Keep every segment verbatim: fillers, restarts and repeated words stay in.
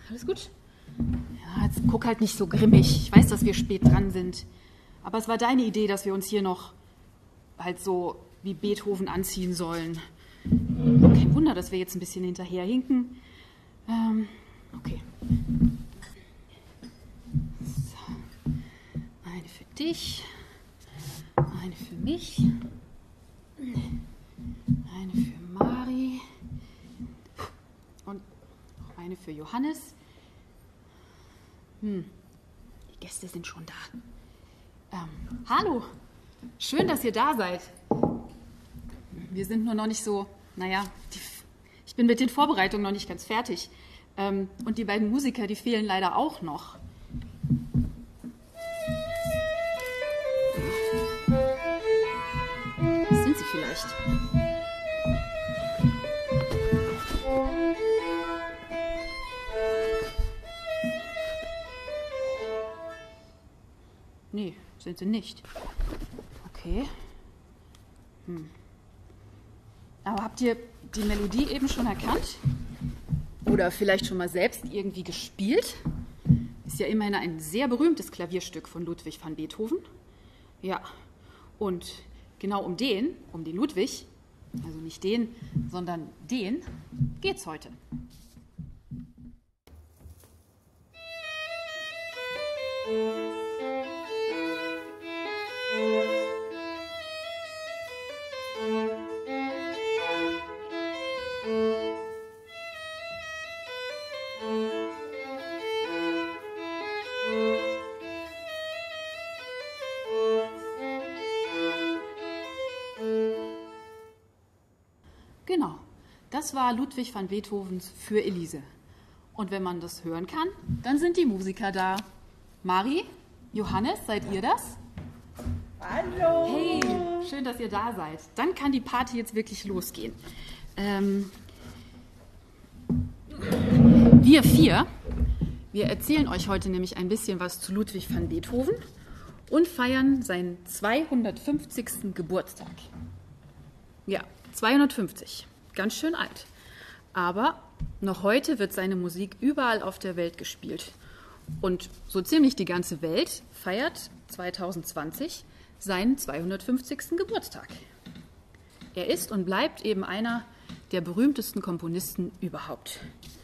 Alles gut? Ja, jetzt guck halt nicht so grimmig. Ich weiß, dass wir spät dran sind. Aber es war deine Idee, dass wir uns hier noch halt so wie Beethoven anziehen sollen. Kein Wunder, dass wir jetzt ein bisschen hinterherhinken. Ähm, okay. So. Eine für dich. Eine für mich. Eine für Mari. Und noch eine für Johannes. Hm, die Gäste sind schon da. Ähm, hallo, schön, dass ihr da seid. Wir sind nur noch nicht so, naja, die, ich bin mit den Vorbereitungen noch nicht ganz fertig. Ähm, und die beiden Musiker, die fehlen leider auch noch. Das sind sie vielleicht. Nee, sind sie nicht. Okay. Hm. Aber habt ihr die Melodie eben schon erkannt? Oder vielleicht schon mal selbst irgendwie gespielt? Ist ja immerhin ein sehr berühmtes Klavierstück von Ludwig van Beethoven. Ja, und genau um den, um den Ludwig, also nicht den, sondern den, geht's heute. Genau, das war Ludwig van Beethovens Für Elise. Und wenn man das hören kann, dann sind die Musiker da. Mari, Johannes, seid ihr das? Hallo! Hey, schön, dass ihr da seid. Dann kann die Party jetzt wirklich losgehen. Ähm, wir vier, wir erzählen euch heute nämlich ein bisschen was zu Ludwig van Beethoven und feiern seinen zweihundertfünfzigsten Geburtstag. Ja, zweihundertfünfzig. Ganz schön alt. Aber noch heute wird seine Musik überall auf der Welt gespielt. Und so ziemlich die ganze Welt feiert zweitausendzwanzig seinen zweihundertfünfzigsten Geburtstag. Er ist und bleibt eben einer der berühmtesten Komponisten überhaupt.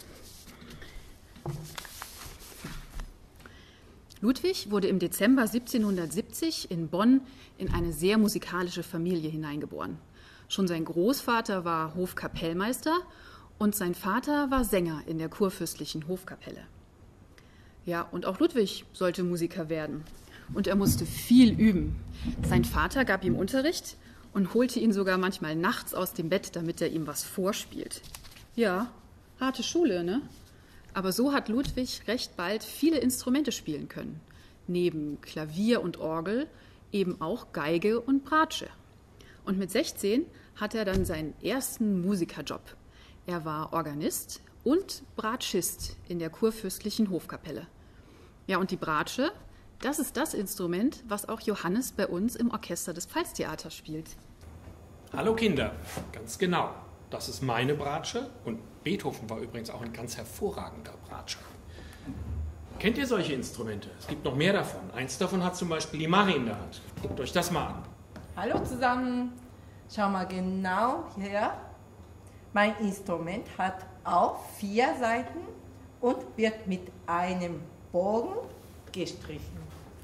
Ludwig wurde im Dezember siebzehnhundertsiebzig in Bonn in eine sehr musikalische Familie hineingeboren. Schon sein Großvater war Hofkapellmeister und sein Vater war Sänger in der kurfürstlichen Hofkapelle. Ja, und auch Ludwig sollte Musiker werden. Und er musste viel üben. Sein Vater gab ihm Unterricht und holte ihn sogar manchmal nachts aus dem Bett, damit er ihm was vorspielt. Ja, harte Schule, ne? Aber so hat Ludwig recht bald viele Instrumente spielen können. Neben Klavier und Orgel eben auch Geige und Bratsche. Und mit sechzehn hat er dann seinen ersten Musikerjob. Er war Organist und Bratschist in der kurfürstlichen Hofkapelle. Ja, und die Bratsche, das ist das Instrument, was auch Johannes bei uns im Orchester des Pfalztheaters spielt. Hallo Kinder, ganz genau. Das ist meine Bratsche und Beethoven war übrigens auch ein ganz hervorragender Bratscher. Kennt ihr solche Instrumente? Es gibt noch mehr davon. Eins davon hat zum Beispiel die Mari in der Hand. Guckt euch das mal an. Hallo zusammen. Schau mal genau her. Mein Instrument hat auch vier Seiten und wird mit einem Bogen gestrichen.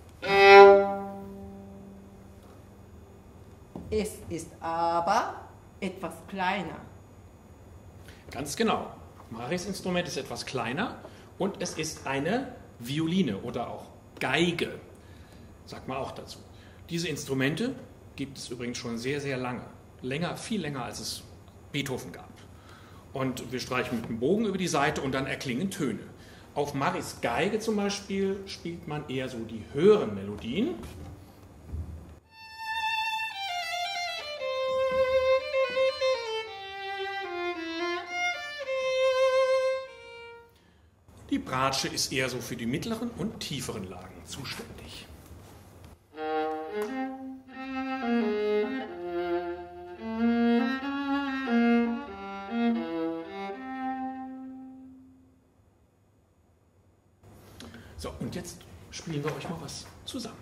Es ist aber etwas kleiner. Ganz genau. Maris Instrument ist etwas kleiner und es ist eine Violine oder auch Geige, sagt man auch dazu. Diese Instrumente gibt es übrigens schon sehr, sehr lange. Länger, viel länger, als es Beethoven gab. Und wir streichen mit dem Bogen über die Seite und dann erklingen Töne. Auf Maris Geige zum Beispiel spielt man eher so die höheren Melodien. Die Bratsche ist eher so für die mittleren und tieferen Lagen zuständig. So, und jetzt spielen wir euch mal was zusammen.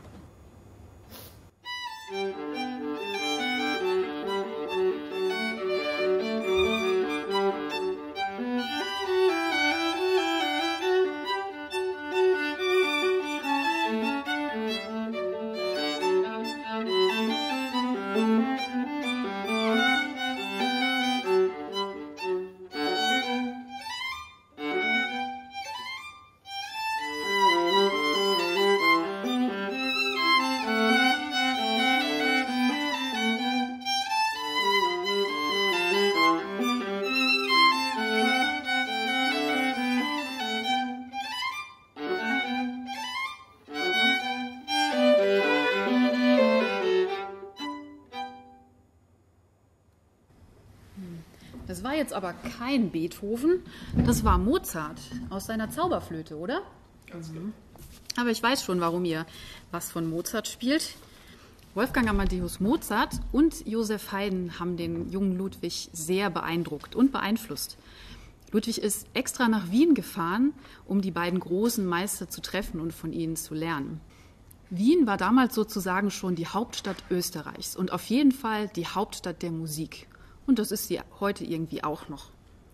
Das war jetzt aber kein Beethoven, das war Mozart aus seiner Zauberflöte, oder? Ganz genau. Aber ich weiß schon, warum ihr was von Mozart spielt. Wolfgang Amadeus Mozart und Joseph Haydn haben den jungen Ludwig sehr beeindruckt und beeinflusst. Ludwig ist extra nach Wien gefahren, um die beiden großen Meister zu treffen und von ihnen zu lernen. Wien war damals sozusagen schon die Hauptstadt Österreichs und auf jeden Fall die Hauptstadt der Musik. Und das ist sie heute irgendwie auch noch.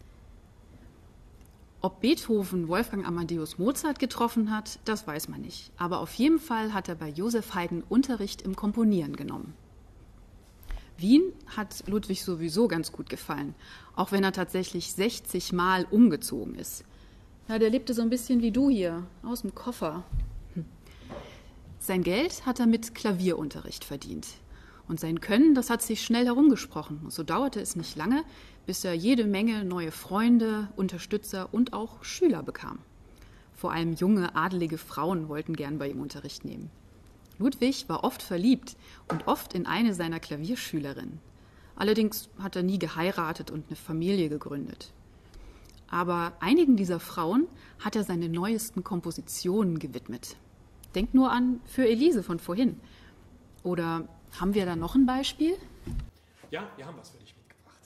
Ob Beethoven Wolfgang Amadeus Mozart getroffen hat, das weiß man nicht. Aber auf jeden Fall hat er bei Joseph Haydn Unterricht im Komponieren genommen. Wien hat Ludwig sowieso ganz gut gefallen, auch wenn er tatsächlich sechzig Mal umgezogen ist. Ja, der lebte so ein bisschen wie du hier, aus dem Koffer. Hm. Sein Geld hat er mit Klavierunterricht verdient. Und sein Können, das hat sich schnell herumgesprochen. Und so dauerte es nicht lange, bis er jede Menge neue Freunde, Unterstützer und auch Schüler bekam. Vor allem junge, adelige Frauen wollten gern bei ihm Unterricht nehmen. Ludwig war oft verliebt und oft in eine seiner Klavierschülerinnen. Allerdings hat er nie geheiratet und eine Familie gegründet. Aber einigen dieser Frauen hat er seine neuesten Kompositionen gewidmet. Denkt nur an Für Elise von vorhin. Oder haben wir da noch ein Beispiel? Ja, wir haben was für dich mitgebracht.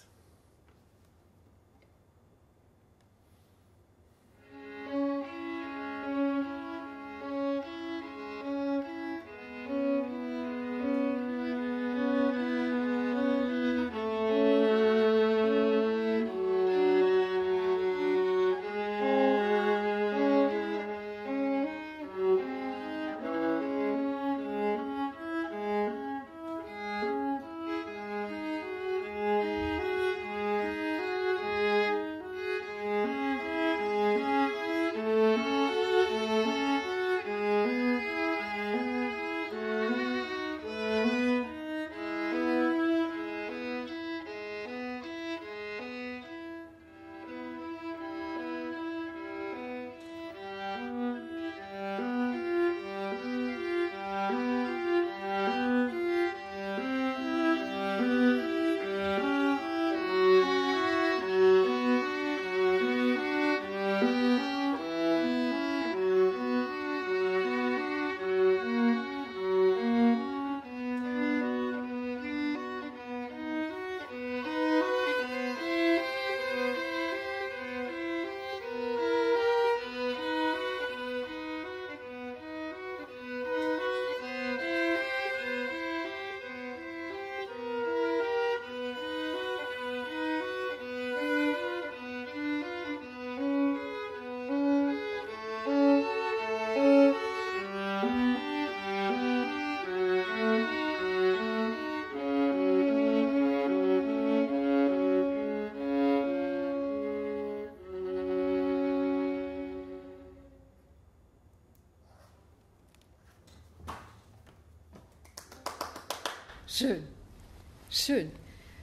Schön, schön.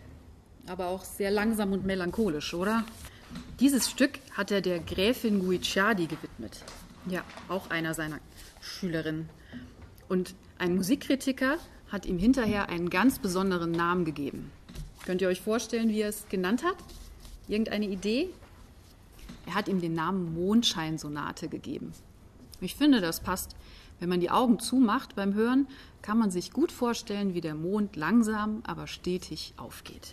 Aber auch sehr langsam und melancholisch, oder? Dieses Stück hat er der Gräfin Guicciardi gewidmet. Ja, auch einer seiner Schülerinnen. Und ein Musikkritiker hat ihm hinterher einen ganz besonderen Namen gegeben. Könnt ihr euch vorstellen, wie er es genannt hat? Irgendeine Idee? Er hat ihm den Namen Mondscheinsonate gegeben. Ich finde, das passt. Wenn man die Augen zumacht beim Hören, kann man sich gut vorstellen, wie der Mond langsam, aber stetig aufgeht.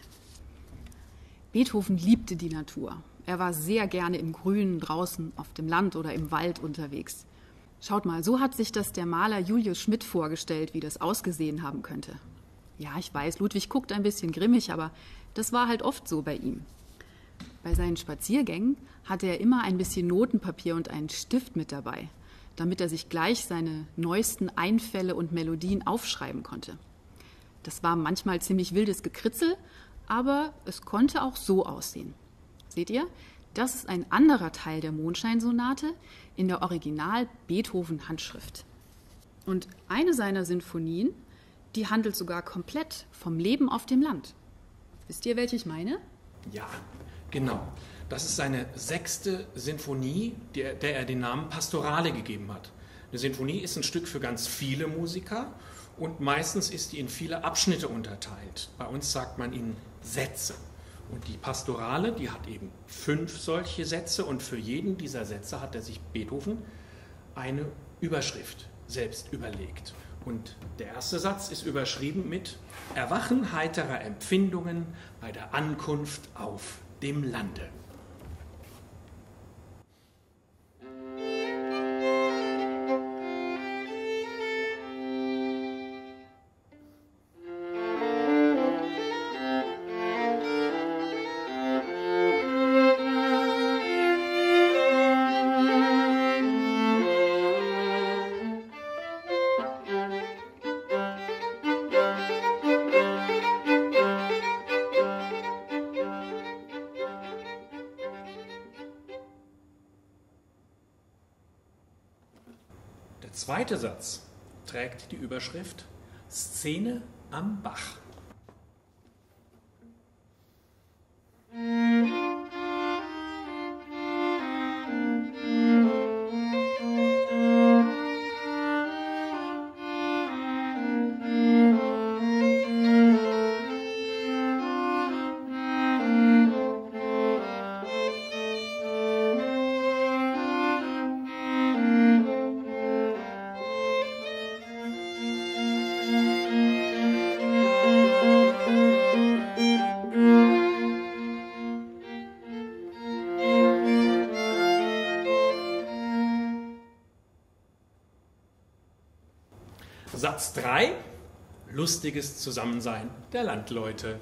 Beethoven liebte die Natur. Er war sehr gerne im Grünen draußen auf dem Land oder im Wald unterwegs. Schaut mal, so hat sich das der Maler Julius Schmidt vorgestellt, wie das ausgesehen haben könnte. Ja, ich weiß, Ludwig guckt ein bisschen grimmig, aber das war halt oft so bei ihm. Bei seinen Spaziergängen hatte er immer ein bisschen Notenpapier und einen Stift mit dabei, damit er sich gleich seine neuesten Einfälle und Melodien aufschreiben konnte. Das war manchmal ziemlich wildes Gekritzel, aber es konnte auch so aussehen. Seht ihr? Das ist ein anderer Teil der Mondscheinsonate in der Original-Beethoven-Handschrift. Und eine seiner Sinfonien, die handelt sogar komplett vom Leben auf dem Land. Wisst ihr, welche ich meine? Ja, genau. Das ist seine sechste Sinfonie, der, der er den Namen Pastorale gegeben hat. Eine Sinfonie ist ein Stück für ganz viele Musiker und meistens ist die in viele Abschnitte unterteilt. Bei uns sagt man in Sätze. Und die Pastorale, die hat eben fünf solche Sätze und für jeden dieser Sätze hat er sich Beethoven eine Überschrift selbst überlegt. Und der erste Satz ist überschrieben mit Erwachen heiterer Empfindungen bei der Ankunft auf dem Lande. Der zweite Satz trägt die Überschrift Szene am Bach. Satz drei, lustiges Zusammensein der Landleute.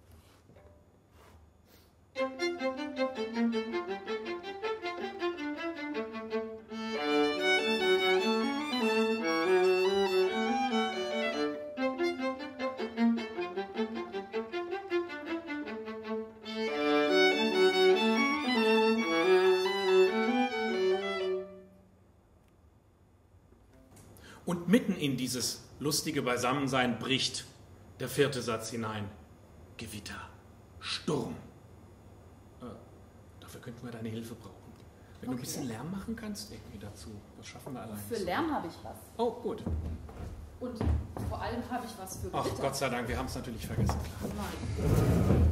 Und mitten in dieses lustige Beisammensein bricht der vierte Satz hinein. Gewitter, Sturm. Äh, dafür könnten wir deine Hilfe brauchen. Wenn okay. du ein bisschen Lärm machen kannst, irgendwie dazu. Das schaffen wir allein. Für Lärm habe ich was. Oh, gut. Und vor allem habe ich was für Gewitter. Ach, Gott sei Dank, wir haben es natürlich vergessen. Klar. Nein.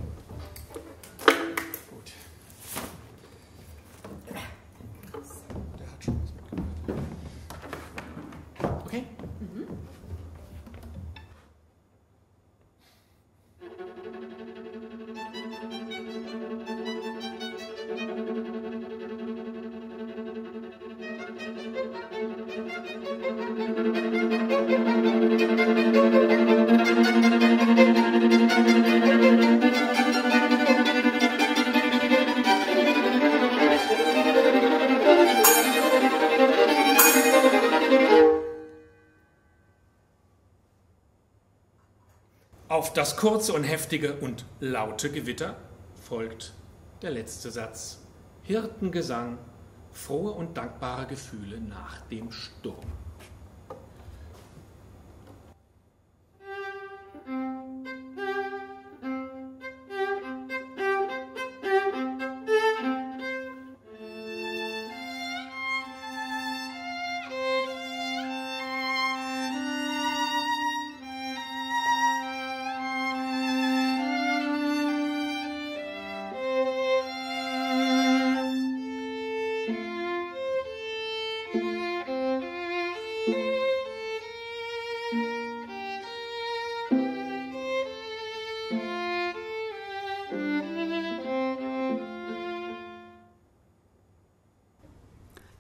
Gut. Der hat schon was mitgebracht. Okay? Mhm. Auf das kurze und heftige und laute Gewitter folgt der letzte Satz. Hirtengesang, frohe und dankbare Gefühle nach dem Sturm.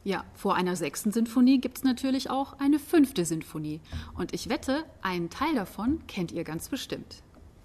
Ja, vor einer sechsten Sinfonie gibt es natürlich auch eine fünfte Sinfonie. Und ich wette, einen Teil davon kennt ihr ganz bestimmt.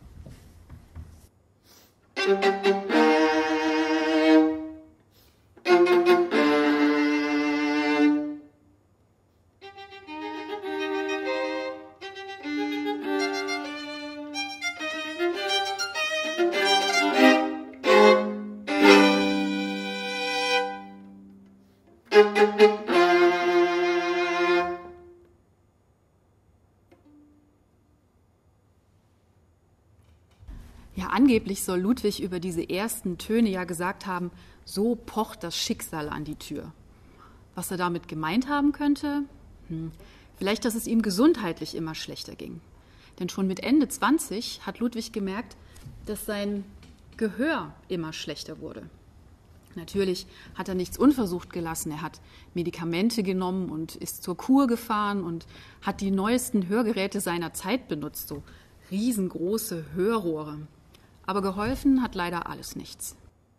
Ja, angeblich soll Ludwig über diese ersten Töne ja gesagt haben, so pocht das Schicksal an die Tür. Was er damit gemeint haben könnte? Hm, vielleicht, dass es ihm gesundheitlich immer schlechter ging. Denn schon mit Ende zwanzig hat Ludwig gemerkt, dass sein Gehör immer schlechter wurde. Natürlich hat er nichts unversucht gelassen. Er hat Medikamente genommen und ist zur Kur gefahren und hat die neuesten Hörgeräte seiner Zeit benutzt, so riesengroße Hörrohre. Aber geholfen hat leider alles nichts.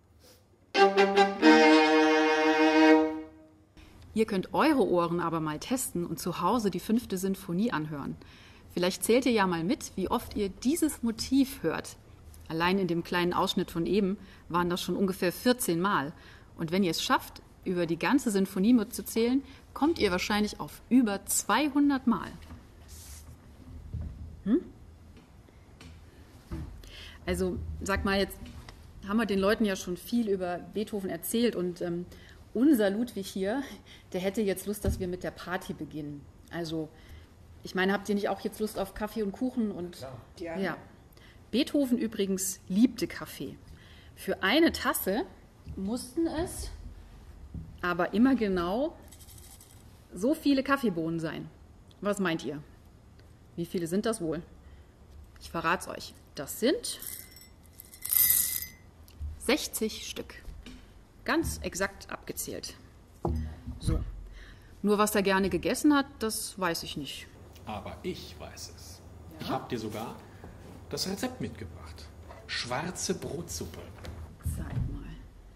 Ihr könnt eure Ohren aber mal testen und zu Hause die fünfte Sinfonie anhören. Vielleicht zählt ihr ja mal mit, wie oft ihr dieses Motiv hört. Allein in dem kleinen Ausschnitt von eben waren das schon ungefähr vierzehn Mal. Und wenn ihr es schafft, über die ganze Sinfonie mitzuzählen, kommt ihr wahrscheinlich auf über zweihundert Mal. Hm? Also sag mal, jetzt haben wir den Leuten ja schon viel über Beethoven erzählt und ähm, unser Ludwig hier, der hätte jetzt Lust, dass wir mit der Party beginnen. Also ich meine, habt ihr nicht auch jetzt Lust auf Kaffee und Kuchen? Und Ja. ja. Beethoven übrigens liebte Kaffee. Für eine Tasse mussten es aber immer genau so viele Kaffeebohnen sein. Was meint ihr? Wie viele sind das wohl? Ich verrate es euch. Das sind sechzig Stück. Ganz exakt abgezählt. So. Nur was er gerne gegessen hat, das weiß ich nicht. Aber ich weiß es. Ja? Ich habe dir sogar das Rezept mitgebracht. Schwarze Brotsuppe. Zeig mal.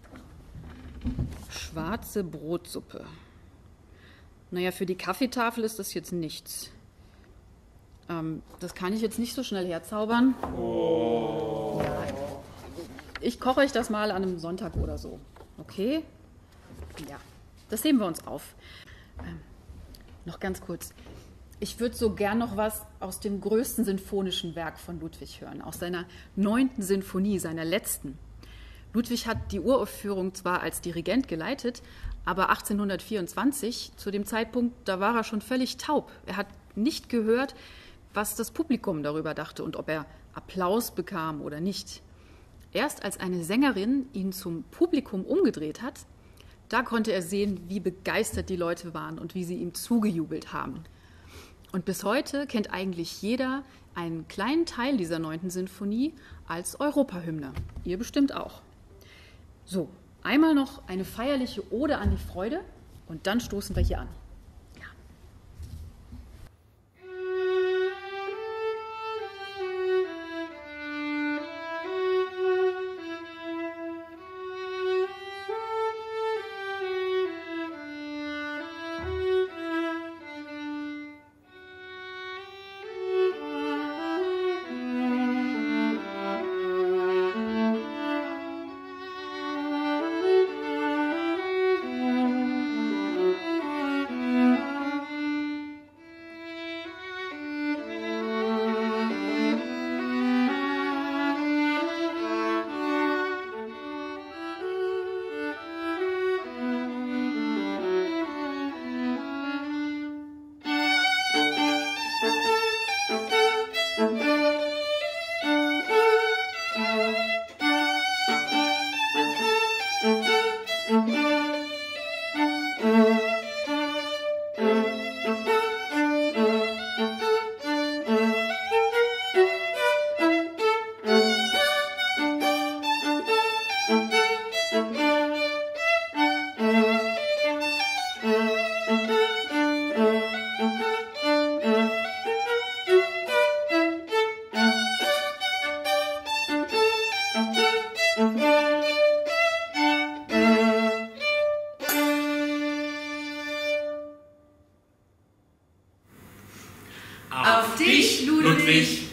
Schwarze Brotsuppe. Naja, für die Kaffeetafel ist das jetzt nichts. Ähm, das kann ich jetzt nicht so schnell herzaubern. Oh. Ja, ich koche euch das mal an einem Sonntag oder so. Okay? Ja, das heben wir uns auf. Ähm, noch ganz kurz. Ich würde so gern noch was aus dem größten sinfonischen Werk von Ludwig hören, aus seiner neunten Sinfonie, seiner letzten. Ludwig hat die Uraufführung zwar als Dirigent geleitet, aber achtzehnhundertvierundzwanzig, zu dem Zeitpunkt, da war er schon völlig taub. Er hat nicht gehört, was das Publikum darüber dachte und ob er Applaus bekam oder nicht. Erst als eine Sängerin ihn zum Publikum umgedreht hat, da konnte er sehen, wie begeistert die Leute waren und wie sie ihm zugejubelt haben. Und bis heute kennt eigentlich jeder einen kleinen Teil dieser neunten Sinfonie als Europahymne. Ihr bestimmt auch. So, einmal noch eine feierliche Ode an die Freude und dann stoßen wir hier an. Auf dich, Ludwig!